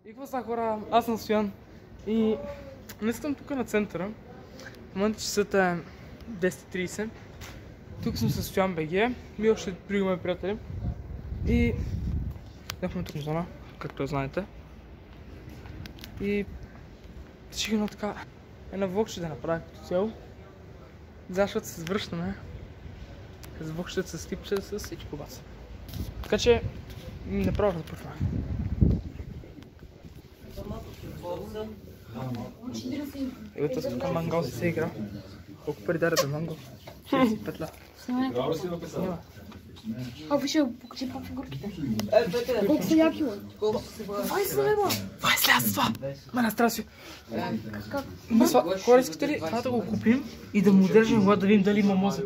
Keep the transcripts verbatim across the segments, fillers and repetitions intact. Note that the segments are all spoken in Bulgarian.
И какво са хора? Аз съм Стоян и не съм тук на центъра. В момента часът е десет и трийсет. Тук съм с Стоян БГ, ми още други мои приятели. И бяхме тук на зона, както знаете. И ще едно така, една влог ще да направя като цяло. Защото се връщаме. С влог ще се стипче с всичко вас. Така че ми направо да почваме. Ето с тук мангал си се игра. Колко пари дара за мангал? Петля. Снима. А, ви ще покажи по фигурките. Колко са яки, бе? Колко са бе? двайсет лева! двайсет лева за това! Мана, страси! Хора, искате ли това да го купим и да му държим глад да видим дали има мозък?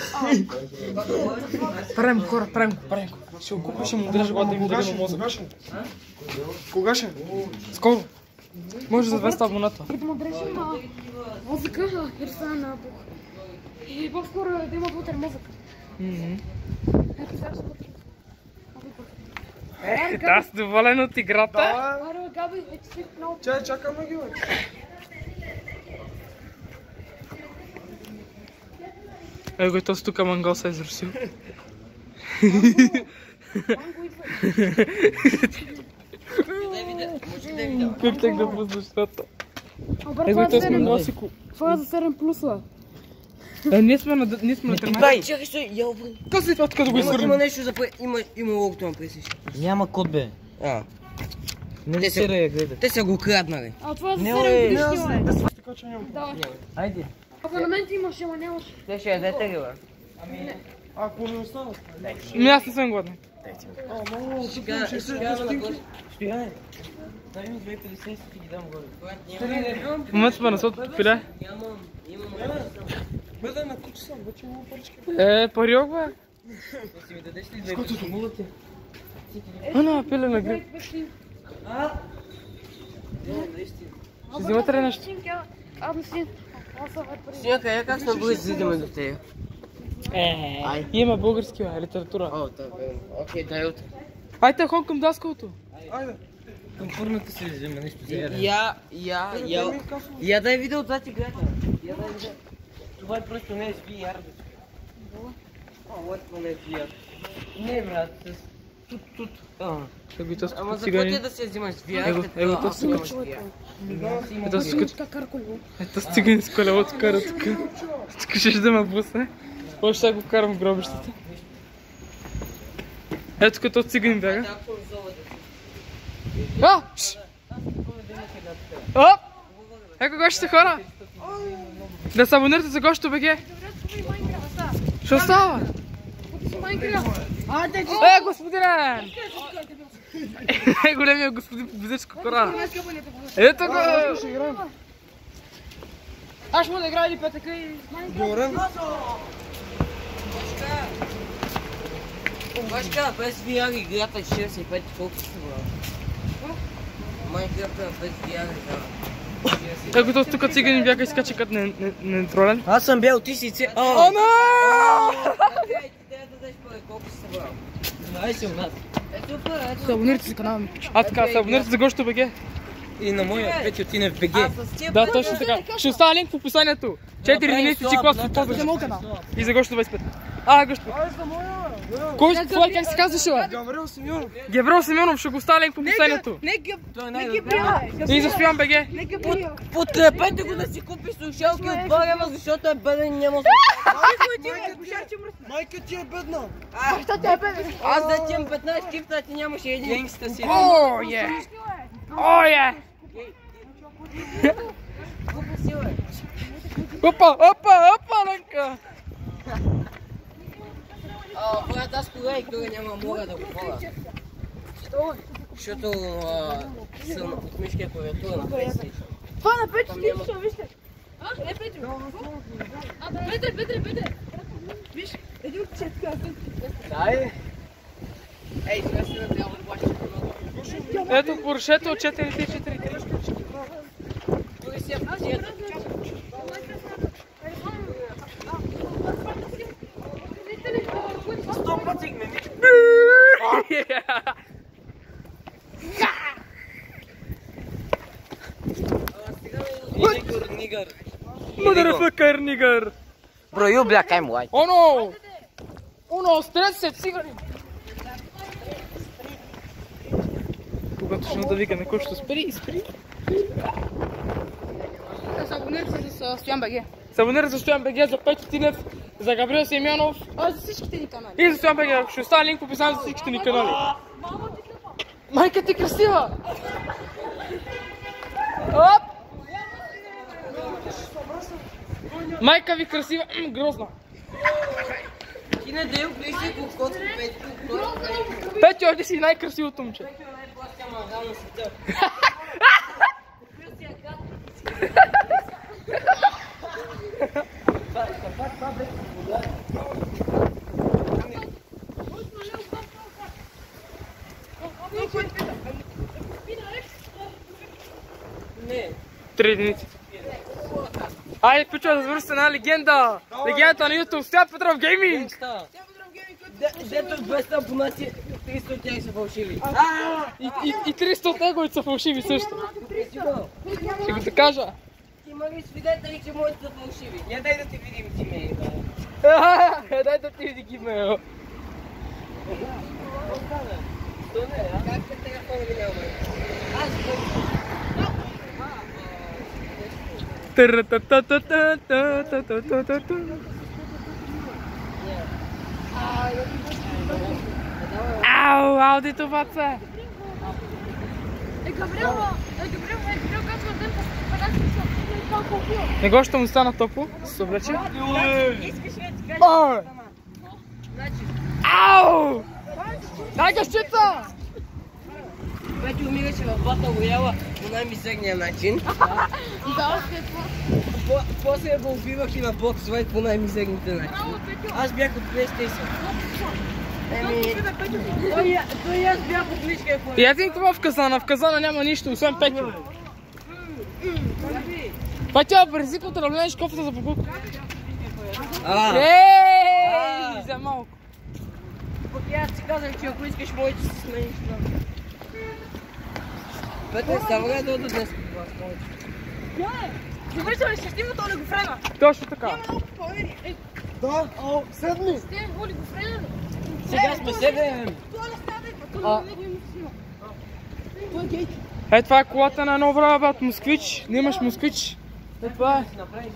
Правим хора, правим го, правим го. Ще го купим, ще му държим глад да видим дали има мозък. Кога ще? Скоро! Може за двеста абоната. И да му държим на мозъка и да стане на бух. И по-скоро да има вътре мозък. Ето сега ще вътре. Ех, аз съм доволен от играта. Аре, Габи, вече си много. Чай, чакаме ги, бе. Его и този тук мангал се е изрусил. Как так да пуснеш това? Его и този сме носико. Това е за седем плюса. Ние сме на тринайсет. Бай, чакай, стой, я обрън. Какво си това тук да го изхвърлим? Има нещо за пре... Има, има логото на пресиш. Няма код, бе. А. Не Те се са, я гледа. те са го краднали. А това е за Не, седем бе. годишни, бе. Така че няма. Да. Айде. Абонамент имаш, ама нямаш. Те ще ядете ли, бе? Ако не остана. Ми аз не съм гладен. Сега, сега да нагоре. Стояне. Дай ми две петдесет и ти ги дам горе. В момента сме на сотото пиле. Нямам, имам. Бъде на куче съм, вече имам парички. Е, париок, бе. Да си ми дадеш ли две петдесет? А, на, пиле на гриб. А? Не, наистина. Ще взимате ли нещо? Аз не си. Аз съм пари. Сняка, я как сме бъде зидаме до тея? Е, има български, бе, литература. О, да, бе. Окей, дай утре. Айде, хон към даскалото. Айде. Към фурната си вземе нещо за яде. Я, я, я. Я дай видео това ти гледа. Я дай видео. Това е просто не е с ви ар. О, лътко не е ви ар. Не, брат, с тут, тут. А. Его и този Ама за цигани. какво ти да се взимаш с ви ар? Его, его този цигани. Ето с кът. Ето с цигани с колелото кара тук. Тук ще да ме пусне. После ще го карам в гробищата. Ето като цигани бяга. А! Оп! Еко гощите хора! Да се абонирате за Гошто БГ! Що става? Е, господине! Е, големия господин по бизечко кора! Ето го! Аз ще му да играя ли петъка и... Добре. Башка, без ви ар играта шестдесет и пет, колко си брал? Майнкрафт е без ви ар играта. Еко този тук цигани бяга и скача като нетролен. Аз съм бял, ти си ци... О, не! Трябва да дадеш пари, колко си брал? двайсет у нас. Ето пари, ето. Се абонирайте за канала ми. А така, се абонирате за Гошто БГ. И на моя Петю Тинев БГ. А, с тия Да, пари точно така. Ще оставя линк в описанието. четири единици си клас от За моят канал. и за Гошто двайсет и пет. А, Гошто. Кой това как се казваше, бе? Гаврил Симеонов. Геврил Симеонов, ще го оставя линк в описанието. Не ги... Той е Не ги най-добре. прия. И за Стоян БГ. Не ги прия. Подкрепете го да си купи слушалки от два лева, защото е беден и няма... Майка ти е бедна. Баща ти е беден. Аз да ти имам петнайсет кифта, а ти нямаше един. Генгста си. О, е! О, е! Купи си, бе. Опа, опа, опа, Ленка! А, брат, аз кога и кога няма мога да го ходя. Що? Защото съм от мишкия клавиатура на PlayStation. Това на Петю ти ще вижте. А, е Петю. А, Петре, Петре, Петре. Виж, един от четка, аз съм Дай! Ей, сега ще да трябва да плащаш много. Ето Поршето от четири три четири три. Той си е пътият. Сто пъти ме. nigger. Motherfucker, nigger. Bro, you black, I'm white. Oh no! Uno, тридесет цигари! Когато ще да вика някой ще спри, спри. Се абонирайте се за Стоян БГ. Се абонирайте за Стоян БГ, за Петю Тинев, за Габриел Семенов. А, за всичките ни канали. И за Стоян БГ. Ще оставя линк в описанието за всичките ни канали. Майка ти красива! Оп! Майка ви красива, грозна. Ти не дей обличай кокот, Петю. Петю, ти си най-красивото момче. Три единици. Айде, пичо, да завърши една легенда. Легендата на YouTube, Стоян Петров Гейминг. Дето двеста абонати, триста от тях са фалшиви. И триста от неговите са фалшиви също. Ще го те кажа. Има ли свидетели, че моите са фалшиви? Я дай да ти видим ти ме. Дай да ти види гимейл. Как те телефона ги няма? Аз Ау, ауди това це. Е, Габриел, е, Габриел, е, Габриел казва ден, така си мисля, не това купил. Не го ще му стана топло, се облече. искаш ли да ти кажа? Ау! Дай гъщица! Вече умираше в Батъл Рояла по най-мизерния начин. Да, след това. После го убивах и на бокс Fight по най-мизерните начини. Аз бях от PlayStation. Еми... Той и аз бях от личка. И аз им това в казана, в казана няма нищо, освен Петю. Петю, бързи като да влезеш кофата за покупка. Ей, за малко. Пък и аз ти казах, че ако искаш, може да си смениш това. Петър, става да до днес. Завършваме, ще снимат олигофрена. Точно така. Да, о, седми. Снимам олигофрена. Сега сме седем. Това не става, това не го снима. Това е гейт. Е, това е колата на едно време, брат, москвич. Не имаш москвич. Е, това е.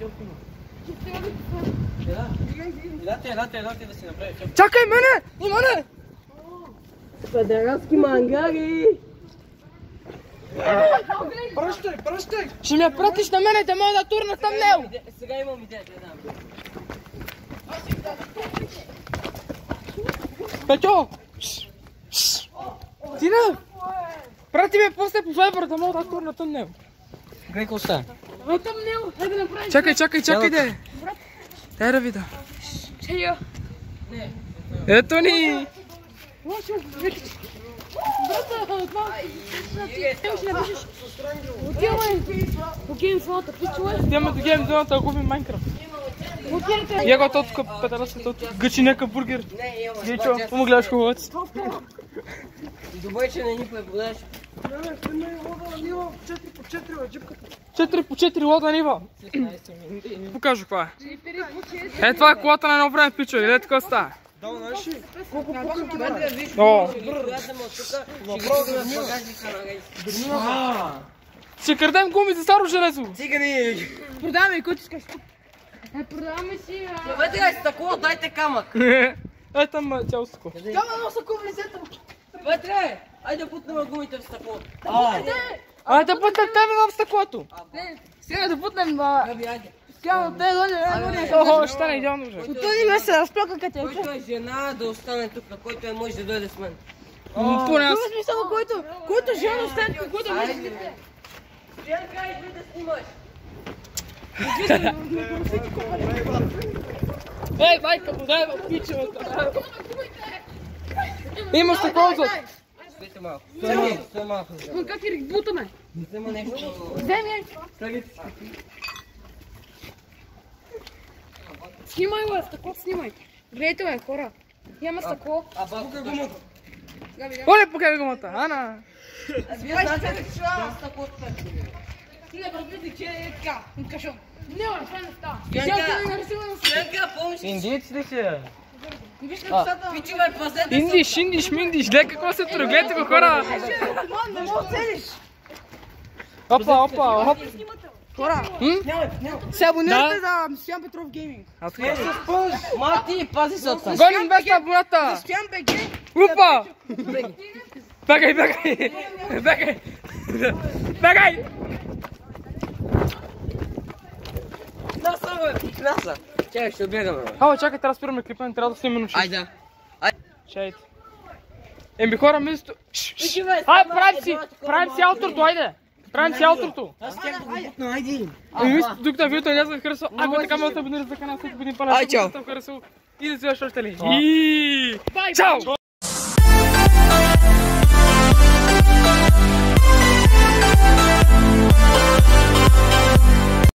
Елате, елате, елате да си направи филм. Чакай, мене! И мене! Педерастки мангари! Пръщай, пръщай. Ще ме пратиш на мене да мога да турна тъмнел! Сега имам идея, да дам. Петю! Тина! Прати ме после по Viber да мога да турна тъмнел. Гледай какво става. Е, тъмнел, е да направиш. Чакай, чакай, чакай, де! Дай да видя. Чея. Ето ни! Лошо, вижте. Брата, това... Те ще напишеш. Отиваме по геймзоната, пичове. Отиваме до геймзоната да губим Майнкрафт. Отидете. Я го тотка петарасата от гъчи нека бургер. Гейчо, помо гледаш хубавец. Добре, че не ни преподаш. четири по четири лода нива. Покажа каква е. Е, това е колата на едно време, пичо. Или така става. Да, наши. Колко Петре, виж, О. гледаме от тук, ще ги на багажника на рейс. Ще крадем гуми за старо железо. Цигани! Продаваме и който искаш. Е, продаваме си... Петре, стъкло, дайте камък. Е, там цяло стъкло. Няма да са куп лицето. Петре, айде путнем гумите в стъкло. Айде да пътнем тебе в стъклото. Не, сега да путнем... Аби, айде. Скално те доне. Охо, ще стане идеално уже. От този ме се разплака къде. Който е жена, да остане тук, който е мъж, да дойде с мен. Поне аз. Това е смисъл, който... Който жена остане тук, който е мъж. Янка, идви да снимаш. Ей, майка му, дай в пичевата. Има стъкло отзад. Стойте малко. Стой малко, стой малко. Но как ги бутаме? Взема нещо. Вземи. Снимай го, стъкло снимай. Гледайте ме, хора. Няма стъкло. А бабка гумата. Оле, покажи гумата, Ана. Вие знаете ли, че това стъкло от пет? Не, разбирате, че е така, от кашон. Не, това не става. Янка, помниш ли? Индийци ли си? Виж написата. Пичи, бе, пазете Индиш, индиш, миндиш, гледай какво се трудя, гледайте го хора! Не мога да целиш. Опа, опа, оп! Хора, се абонирате за Стоян Петров Гейминг. Аз така. Марти, пази се от там. Гоним без табулата! Стоян БГ. Упа! Бегай, бегай! Бегай! Бегай! Наса, бе, наса. Чакай, ще отбегаме, бе. Ало, чакай, трябва да спираме клипа, не трябва да снимаме нощи. Айде. Чайте. Еми хора, мисто... Пичи, бе, Ай, правим си! Правим си ауторто, айде! Правим си ауторто! Аз тях да го бутна, айде. Еми мисто, докато видеото не се харесва, ако така ме да се абонирате за канала, след годин палец, Ай, чао. ако се харесва и да си още ли. И... Чао!